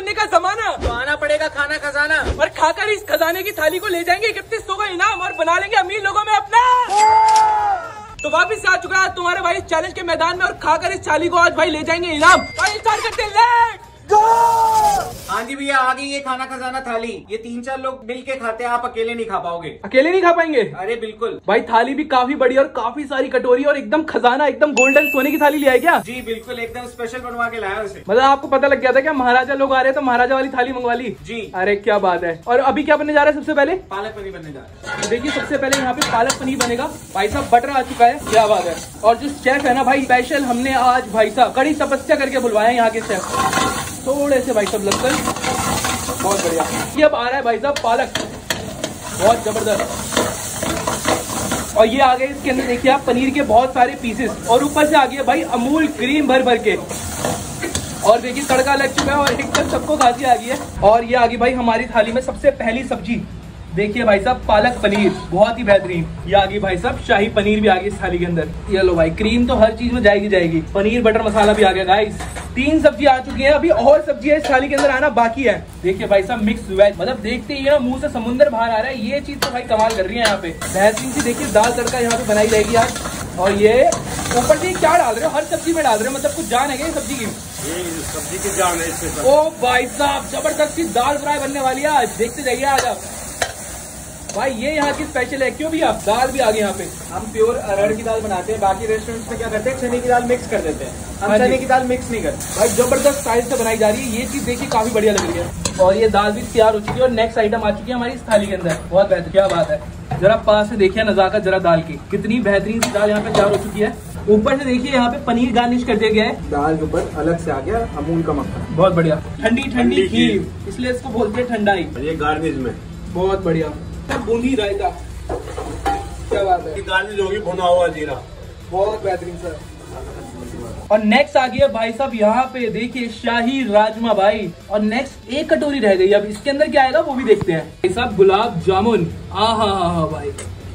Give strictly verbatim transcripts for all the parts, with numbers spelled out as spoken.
बनने का जमाना, तो आना पड़ेगा खाना खजाना, और खाकर इस खजाने की थाली को ले जाएंगे इकतीस सौ का इनाम और बना लेंगे अमीर लोगों में अपना। तो वापिस आ चुका है तुम्हारे भाई चैलेंज के मैदान में और खाकर इस थाली को आज भाई ले जाएंगे इनाम। भाई स्टार्ट करते हैं। हाँ जी भैया, आ गई ये खाना खजाना थाली। ये तीन चार लोग मिल के खाते हैं, आप अकेले नहीं खा पाओगे। अकेले नहीं खा पाएंगे? अरे बिल्कुल भाई, थाली भी काफी बड़ी और काफी सारी कटोरी और एकदम खजाना, एकदम गोल्डन सोने की थाली ले आए क्या? जी बिल्कुल, एकदम स्पेशल बनवा के लाया उसे। मतलब आपको पता लग गया था क्या महाराजा लोग आ रहे हैं तो महाराजा वाली थाली मंगवा ली? जी। अरे क्या बात है। और अभी क्या बनने जा रहा है? सबसे पहले पालक पनीर बनने जा रहा है। देखिए, सबसे पहले यहाँ पे पालक पनीर बनेगा। भाई साहब बटर आ चुका है, क्या बात है। और जो शेफ है ना भाई, स्पेशल हमने आज भाई साहब कड़ी तपस्या करके बुलवाया यहाँ के शेफ। थोड़े से भाई साहब लहसुन, बहुत बढ़िया। ये अब आ रहा है भाई साहब पालक, बहुत जबरदस्त। और ये आ गए इसके अंदर, देखिए आप, पनीर के बहुत सारे पीसेस, और ऊपर से आ गया भाई अमूल क्रीम भर भर के। और देखिए तड़का लग चुका है और एकदम सबको खांसी आ गई है। और ये आ गई भाई हमारी थाली में सबसे पहली सब्जी, देखिए भाई साहब पालक पनीर, बहुत ही बेहतरीन। ये आ गई भाई साहब शाही पनीर भी आ गई इस थाली के अंदर। ये लो भाई, क्रीम तो हर चीज में जाएगी जाएगी। पनीर बटर मसाला भी आ गया गाइस। तीन सब्जी आ चुकी है, अभी और सब्जी है इस थाली के अंदर आना बाकी है। देखिए भाई साहब मिक्स वेज, मतलब देखते ही ना मुंह से समुंदर बाहर आ रहा है। ये चीज तो भाई कमाल कर रही है यहाँ पे, बेहतरीन सी। देखिए दाल तड़का यहाँ पे बनाई जाएगी आज। और ये ऊपर से क्या डाल रहे हो? हर सब्जी में डाल रहे हो, मतलब कुछ जान है क्या सब्जी की? ये सब्जी की जान है इससे। ओ भाई साहब, जबरदस्त सी दाल फ्राई बनने वाली है आज, देखते जाइए आज आप। भाई ये यहाँ की स्पेशल है, क्यों भी आप दाल भी आ गई यहाँ पे। हम प्योर अरहर की दाल बनाते हैं, बाकी रेस्टोरेंट में क्या करते हैं, चने की दाल मिक्स कर देते हैं। हम हाँ चने जी। की दाल मिक्स नहीं करते। भाई जबरदस्त स्टाइल से बनाई जा रही है ये चीज, देखिए काफी बढ़िया लग रही है। और ये दाल भी तैयार हो चुकी है और नेक्स्ट आइटम आ चुकी है हमारी इस थाली के अंदर, बहुत बेहतर, क्या बात है। जरा पास से देखिए नजाकत जरा दाल की, कितनी बेहतरीन सी दाल यहाँ पे तैयार हो चुकी है। ऊपर से देखिए यहाँ पे पनीर गार्निश कर दिया गया है। दाल के ऊपर अलग से आ गया अमूल का मक्खन, बहुत बढ़िया। ठंडी ठंडी ठंडी खीर, इसलिए इसको बोलते हैं ठंडाई। ये गार्निश में बहुत बढ़िया। सब बूंदी रायता, क्या बात है। गार्निश होगी भुना हुआ जीरा, बहुत बेहतरीन सर। और नेक्स्ट आ गया भाई साहब यहाँ पे देखिए शाही राजमा भाई। और नेक्स्ट एक कटोरी रह गई, अब इसके अंदर क्या आएगा वो भी देखते हैं। भाई साहब गुलाब जामुन, आ हा हा हा भाई,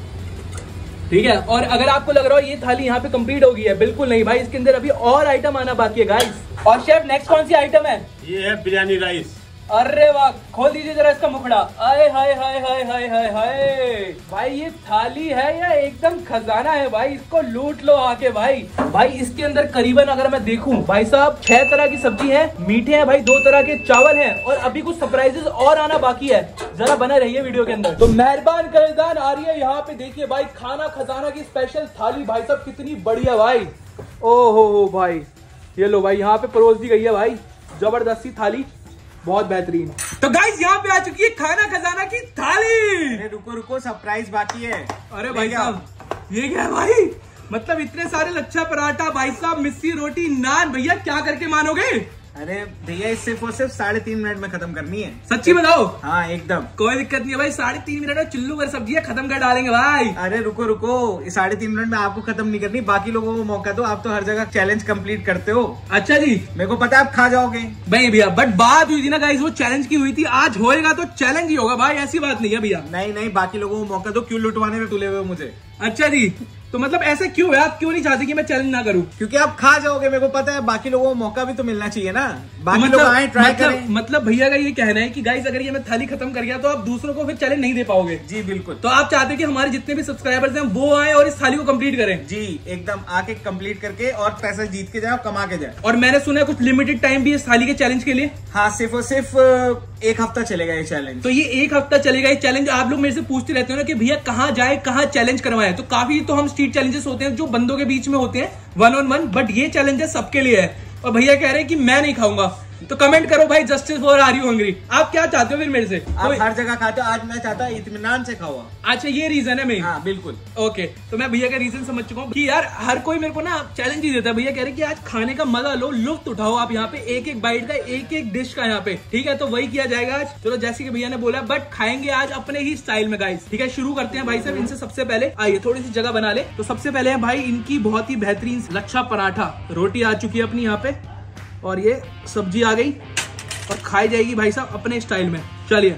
ठीक है। और अगर आपको लग रहा हो ये थाली यहाँ पे कंप्लीट हो गई है, बिल्कुल नहीं भाई, इसके अंदर अभी और आइटम आना बाकी है गाइस। और शेफ नेक्स्ट कौन सी आइटम है? ये है बिरयानी राइस। अरे वाह, खोल दीजिए जरा इसका मुखड़ा। आए हाय हाय हाय हाय हाय हाय भाई, ये थाली है या एकदम खजाना है भाई, इसको लूट लो आके भाई। भाई इसके अंदर करीबन अगर मैं देखूं भाई साहब छह तरह की सब्जी है, मीठे हैं भाई, दो तरह के चावल हैं, और अभी कुछ सरप्राइजेस और आना बाकी है। जरा बने रहिए वीडियो के अंदर। तो मेहरबान करदान आ रही है यहाँ पे, देखिए भाई खाना खजाना की स्पेशल थाली भाई साहब, कितनी बढ़िया भाई। ओ हो हो भाई, ये लो भाई यहाँ पे परोस दी गई है भाई, जबरदस्ती थाली, बहुत बेहतरीन। तो गाइस यहाँ पे आ चुकी है खाना खजाना की थाली। अरे रुको रुको, सरप्राइज बाकी है। अरे भाई साहब, ये क्या है भाई? मतलब इतने सारे लच्छा पराठा भाई साहब, मिस्सी रोटी, नान, भैया क्या करके मानोगे? अरे भैया इस सिर्फ और सिर्फ साढ़े तीन मिनट में खत्म करनी है। सच्ची बताओ? हाँ एकदम, कोई दिक्कत नहीं है भाई, साढ़े तीन मिनट में चुल्लू कर सब्जी है, खत्म कर डालेंगे भाई। अरे रुको रुको, इस साढ़े तीन मिनट में आपको खत्म नहीं करनी, बाकी लोगों को मौका दो। आप तो हर जगह चैलेंज कंप्लीट करते हो। अच्छा जी, मेरे को पता है आप खा जाओगे। भाई भैया, बट बात हुई थी ना गाइस, वो चैलेंज की हुई थी, आज होएगा तो चैलेंज ही होगा भाई, ऐसी बात नहीं है भैया। नहीं नहीं, बाकी लोगों को मौका दो, क्यों लुटवाने में तुले हुए मुझे। अच्छा जी, तो मतलब ऐसे क्यों है, आप क्यों नहीं चाहते कि मैं चैलेंज ना करूं? क्योंकि आप खा जाओगे, मेरे को पता है, बाकी लोगों को मौका भी तो मिलना चाहिए ना। बाकी मतलब, लोग आए ट्राई मतलब, करें। मतलब भैया का ये कहना है कि गाइस अगर ये मैं थाली खत्म कर गया तो आप दूसरों को फिर चैलेंज नहीं दे पाओगे। जी बिल्कुल। तो आप चाहते हैं कि हमारे जितने भी सब्सक्राइबर्स हैं वो आए और इस थाली को कंप्लीट करें? जी एकदम, आके कंप्लीट करके और पैसा जीत के जाए, कमा के जाए। और मैंने सुना है कुछ लिमिटेड टाइम भी इस थाली के चैलेंज के लिए। हाँ, सिर्फ और सिर्फ एक हफ्ता चलेगा ये चैलेंज। तो ये एक हफ्ता चलेगा ये चैलेंज। आप लोग मेरे से पूछते रहते हो ना कि भैया कहाँ जाए, कहाँ चैलेंज करवाए, तो काफी तो हम स्ट्रीट चैलेंजेस होते हैं जो बंदों के बीच में होते हैं वन ऑन वन, बट ये चैलेंज सबके लिए है। और भैया कह रहे हैं कि मैं नहीं खाऊंगा, तो कमेंट करो भाई, justice for are you hungry. आप क्या चाहते हो फिर मेरे से? आप हर जगह खाते हो, आज मैं चाहता हूँ इत्मीनान से खाओ। अच्छा ये रीजन है मेन? हाँ बिल्कुल। ओके, तो मैं भैया का रीजन समझ चुका हूँ कि यार हर कोई मेरे को ना चैलेंज ही देता है। भैया कह रहे हैं कि आज खाने का मजा लो, लुत्फ उठाओ आप यहाँ पे, एक एक बाइट का, एक एक डिश का यहाँ पे, ठीक है? तो वही किया जाएगा आज। चलो जैसे कि भैया ने बोला, बट खाएंगे आज अपने ही स्टाइल में गाइस, ठीक है? शुरू करते हैं भाई साहब इनसे। सबसे पहले आइए थोड़ी सी जगह बना ले। तो सबसे पहले है भाई इनकी बहुत ही बेहतरीन लच्छा पराठा, रोटी आ चुकी है अपनी यहाँ पे, और ये सब्जी आ गई और खाई जाएगी भाई साहब अपने स्टाइल में। चलिए,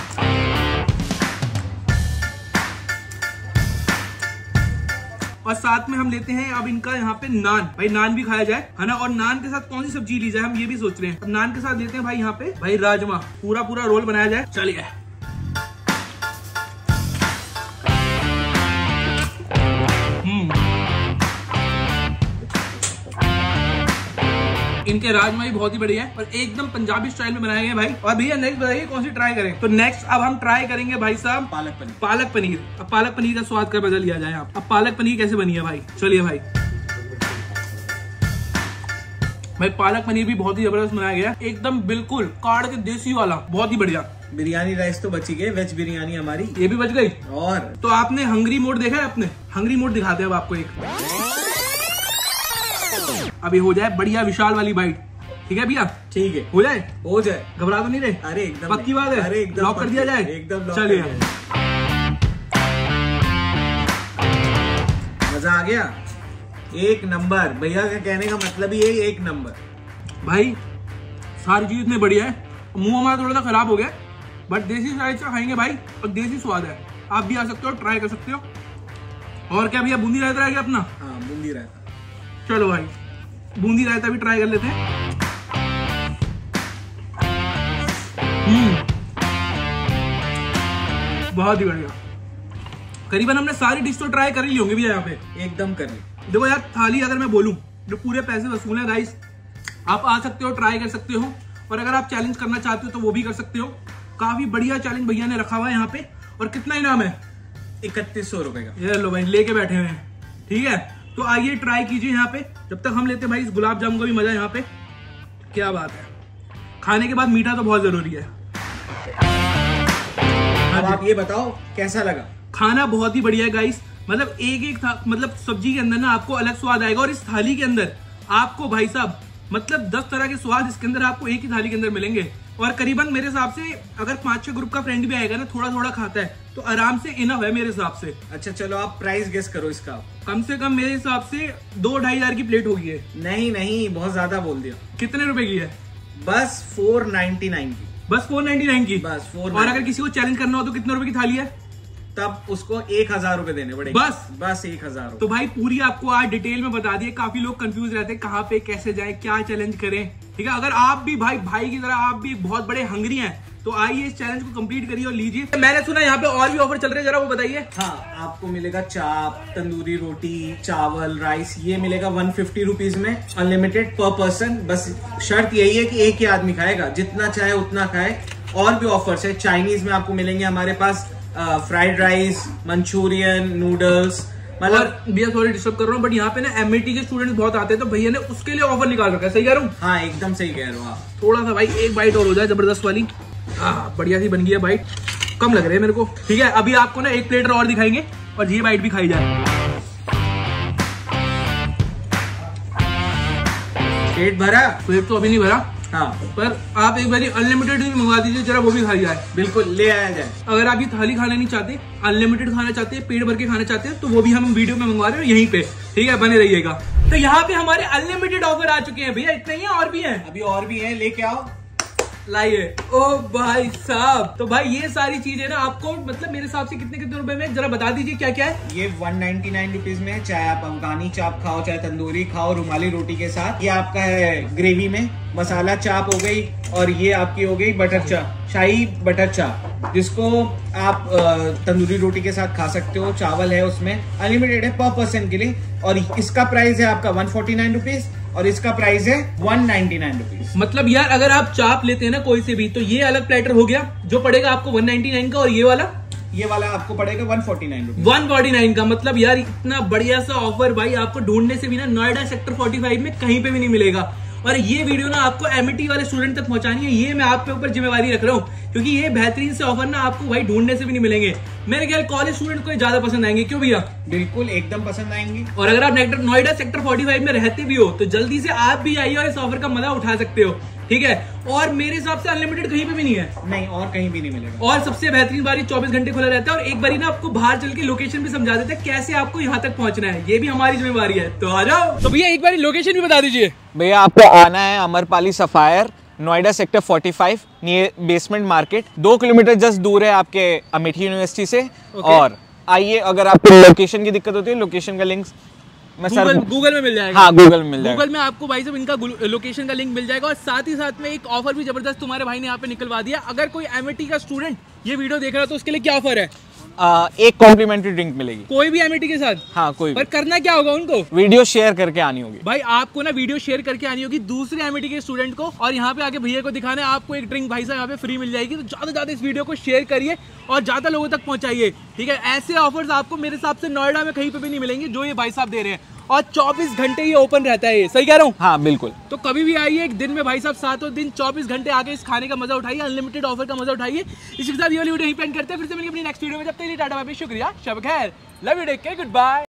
और साथ साथ में हम लेते हैं अब इनका यहाँ पे नान। भाई नान भी खाया जाए, है ना। और नान के साथ कौन सी सब्जी ली जाए, हम ये भी सोच रहे हैं। अब नान के साथ लेते हैं भाई यहाँ पे भाई राजमा, पूरा पूरा रोल बनाया जाए। चलिए इनके राजमा भी बहुत ही बढ़िया है और एकदम पंजाबी स्टाइल में बनाए गए भाई। और भैया नेक्स्ट बताइए कौन सी ट्राई करें। तो नेक्स्ट अब हम ट्राई करेंगे भाई साहब पालक पनीर। पालक पनीर। अब पालक पनीर का स्वाद का बदल लिया जाए। आप अब पालक पनीर कैसे बनी है भाई, चलिए भाई। भाई पालक पनीर भी बहुत ही जबरदस्त बनाया गया, एकदम बिल्कुल काड़ के देसी वाला, बहुत ही बढ़िया। बिरयानी राइस तो बची गई, वेज बिरयानी हमारी ये भी बच गई। और तो आपने हंगरी मोड देखा है, आपने हंगरी मोड दिखाते हैं अब आपको एक। अभी हो जाए बढ़िया विशाल वाली बाइट, ठीक है भैया? ठीक है, हो जाए हो जाए। घबरा तो नहीं रहे? अरे एकदम पक्की बात है? अरे एकदम लॉक कर दिया जाए? एकदम। चलिए मजा आ गया, एक नंबर। भैया का कहने का मतलब ही है एक नंबर। भाई सारी चीज इतनी बढ़िया है, मुंह हमारा थोड़ा सा खराब हो गया, बट देसी स्टाइल से खाएंगे भाई और देसी स्वाद है। आप भी आ सकते हो, ट्राई कर सकते हो। और क्या भैया, बूंदी रायता रह गया अपना? हाँ बूंदी रायता। चलो भाई बूंदी रायता भी ट्राई कर लेते हैं। हम्म बहुत ही बढ़िया। करीबन हमने सारी डिश तो ट्राई कर ही ली होंगी भैया यहाँ पे, एकदम कर ली। देखो यार थाली अगर मैं बोलूं जो पूरे पैसे वसूल है गाइस, आप आ सकते हो, ट्राई कर सकते हो। और अगर आप चैलेंज करना चाहते हो तो वो भी कर सकते हो। काफी बढ़िया चैलेंज भैया ने रखा हुआ है यहाँ पे। और कितना इनाम है? इकतीस सौ रुपए का। ये लो भाई लेके बैठे हुए हैं, ठीक है। तो आइए ट्राई कीजिए यहाँ पे। जब तक हम लेते हैं भाई इस गुलाब जामुन का भी मजा यहाँ पे। क्या बात है, खाने के बाद मीठा तो बहुत जरूरी है। अब आप ये बताओ कैसा लगा? खाना बहुत ही बढ़िया है गाइस, मतलब एक एक था, मतलब सब्जी के अंदर ना आपको अलग स्वाद आएगा। और इस थाली के अंदर आपको भाई साहब मतलब दस तरह के स्वाद इसके अंदर आपको एक ही थाली के अंदर मिलेंगे। और करीबन मेरे हिसाब से अगर पांच छह ग्रुप का फ्रेंड भी आएगा ना, थोड़ा थोड़ा खाता है तो आराम से इनफ है मेरे हिसाब से। अच्छा चलो आप प्राइस गेस करो इसका। कम से कम मेरे हिसाब से दो ढाई हजार की प्लेट होगी है। नहीं नहीं, बहुत ज्यादा बोल दिया। कितने रुपए की है? बस फोर नाइनटी नाइन की। बस फोर नाइनटी नाइन की? बस फोर। और अगर किसी को चैलेंज करना हो तो कितने रुपए की थाली है? तब उसको एक हजार रुपए देने पड़ेंगे। बस बस एक हजार। तो भाई पूरी आपको आज डिटेल में बता दिए। काफी लोग कंफ्यूज रहते हैं कहाँ पे कैसे जाए, क्या चैलेंज करें, ठीक है। अगर आप भी भाई भाई की तरह आप भी बहुत बड़े हंगरी हैं तो आइए इस चैलेंज को कंप्लीट करिए और लीजिए। मैंने सुना यहाँ पे और भी ऑफर चल रहे हैं, जरा वो बताइए। हाँ, आपको मिलेगा चाप, तंदूरी रोटी, चावल, राइस, ये मिलेगा वन फिफ्टी रुपीज में, अनलिमिटेड पर पर्सन। बस शर्त यही है कि एक ही आदमी खाएगा, जितना चाहे उतना खाए। और भी ऑफर्स है। चाइनीज में आपको मिलेंगे हमारे पास फ्राइड राइस, मंचूरियन, नूडल्स। मतलब भैया थोड़ी डिस्टर्ब कर रहा हूँ, बट यहाँ पे ना एमएटी के स्टूडेंट्स बहुत आते हैं तो भैया ने उसके लिए ऑफर निकाल रखा है। सही कह रहा हूँ? हाँ एकदम सही कह रहे हो आप। थोड़ा सा भाई एक बाइट और हो जाए जबरदस्त वाली। हाँ बढ़िया सी बन गई है बाइट, कम लग रही है मेरे को। ठीक है, अभी आपको ना एक प्लेट और दिखाएंगे और ये बाइट भी खाई जाए। पेट भरा? पेट तो अभी नहीं भरा, हाँ, पर आप एक बार अनलिमिटेड भी मंगवा दीजिए, जरा वो भी खाई जाए। बिल्कुल ले आया जाए। अगर आप ये थाली खाना नहीं चाहते, अनलिमिटेड खाना चाहते हैं, पेट भर के खाना चाहते हैं, तो वो भी हम वीडियो में मंगवा रहे हैं यहीं पे, ठीक है, बने रहिएगा। तो यहाँ पे हमारे अनलिमिटेड ऑफर आ चुके हैं भैया, इतने ही और भी हैं? अभी और भी हैं, लेके आओ, लाइए। ओ भाई साहब, तो भाई ये सारी चीजें ना आपको मतलब मेरे हिसाब से कितने कितने रुपए में, जरा बता दीजिए क्या क्या है। ये वन नाइनटी नाइन रुपीज में, चाहे आप अफगानी चाप खाओ, चाहे तंदूरी खाओ, रुमाली रोटी के साथ। ये आपका है ग्रेवी में, मसाला चाप हो गई, और ये आपकी हो गई बटर चाप, शाही बटर चाप, जिसको आप तंदूरी रोटी के साथ खा सकते हो। चावल है उसमें, अनलिमिटेड है पर पर्सन के लिए। और इसका प्राइस है आपका वन फोर्टी नाइन रुपीज और इसका प्राइस है वन नाइनटी नाइन रुपीज। मतलब यार अगर आप चाप लेते हैं ना कोई से भी, तो ये अलग प्लेटर हो गया जो पड़ेगा आपको वन नाइनटी नाइन का, और ये वाला ये वाला आपको पड़ेगा one forty nine rupees. One forty nine का। मतलब यार इतना बढ़िया सा ऑफर भाई आपको ढूंढने से भी ना नोएडा सेक्टर फोर्टी फाइव में कहीं पे भी नहीं मिलेगा। और ये वीडियो ना आपको एमईटी वाले स्टूडेंट तक पहुंचानी है, ये मैं आप पे ऊपर जिम्मेवारी रख रहा हूँ, क्योंकि ये बेहतरीन से ऑफर ना आपको भाई ढूंढने से भी नहीं मिलेंगे। मेरे ख्याल कॉलेज स्टूडेंट को ज्यादा पसंद आएंगे, क्यों भैया? बिल्कुल एकदम पसंद आएंगे। और अगर आप नोएडा सेक्टर फोर्टी फाइव में रहते भी हो तो जल्दी से आप भी आइए और इस ऑफर का मजा उठा सकते हो, ठीक है। और मेरे हिसाब से अनलिमिटेड कहीं पे भी नहीं है। नहीं, और कहीं भी नहीं मिलेगा। और सबसे बेहतरीन बारी चौबीस घंटे खुला रहता है, और एक बारी ना आपको बाहर चल के लोकेशन भी समझा देते हैं कैसे आपको यहाँ तक पहुंचना है, ये भी हमारी जिम्मेवारी है। तो आ जाओ। तो भैया एक बारी लोकेशन भी बता दीजिए। भैया आपको आना है Amrapali sapphire, Noida sector forty five, near basement market. दो किलोमीटर जस्ट दूर है आपके अमेठी यूनिवर्सिटी से। okay. और आइए, अगर आपको लोकेशन की दिक्कत होती है, लोकेशन का लिंक मैं गूगल सर गूगल में मिल जाएगा। हाँ गूगल में मिल जाएगा। गूगल में आपको भाई साहब इनका लोकेशन का लिंक मिल जाएगा और साथ ही साथ में एक ऑफर भी जबरदस्त तुम्हारे भाई ने यहाँ पे निकलवा दिया। अगर कोई एमएटी का स्टूडेंट ये वीडियो देख रहा है तो उसके लिए क्या ऑफर है? आ, एक कॉम्प्लीमेंट्री ड्रिंक मिलेगी कोई भी एमएटी के साथ। हाँ कोई पर करना क्या होगा उनको? वीडियो शेयर करके आनी होगी भाई आपको ना वीडियो शेयर करके आनी होगी दूसरे एमएटी के स्टूडेंट को और यहाँ पे आके भैया को दिखाना है आपको एक ड्रिंक भाई साहब यहाँ पे फ्री मिल जाएगी। तो ज्यादा से ज्यादा इस वीडियो को शेयर करिए और ज्यादा लोगों तक पहुंचाइए, ठीक है। ऐसे ऑफर्स आपको मेरे हिसाब से नोएडा में कहीं पे भी नहीं मिलेंगे जो ये भाई साहब दे रहे हैं और चौबीस घंटे ये ओपन रहता है। ये सही कह रहा हूँ? हाँ बिल्कुल। तो कभी भी आइए, एक दिन में भाई साहब सातों दिन चौबीस घंटे आके इस खाने का मजा उठाइए, अनलिमिटेड ऑफर का मजा उठाइए। इसी के साथ ये वाली वीडियो यहीं पे एंड करते हैं, फिर से मिलेंगे अपनी नेक्स्ट वीडियो में। जब तक के लिए टाटा बाय बाय, शुक्रिया, शब खैर, love you, take care, good bye.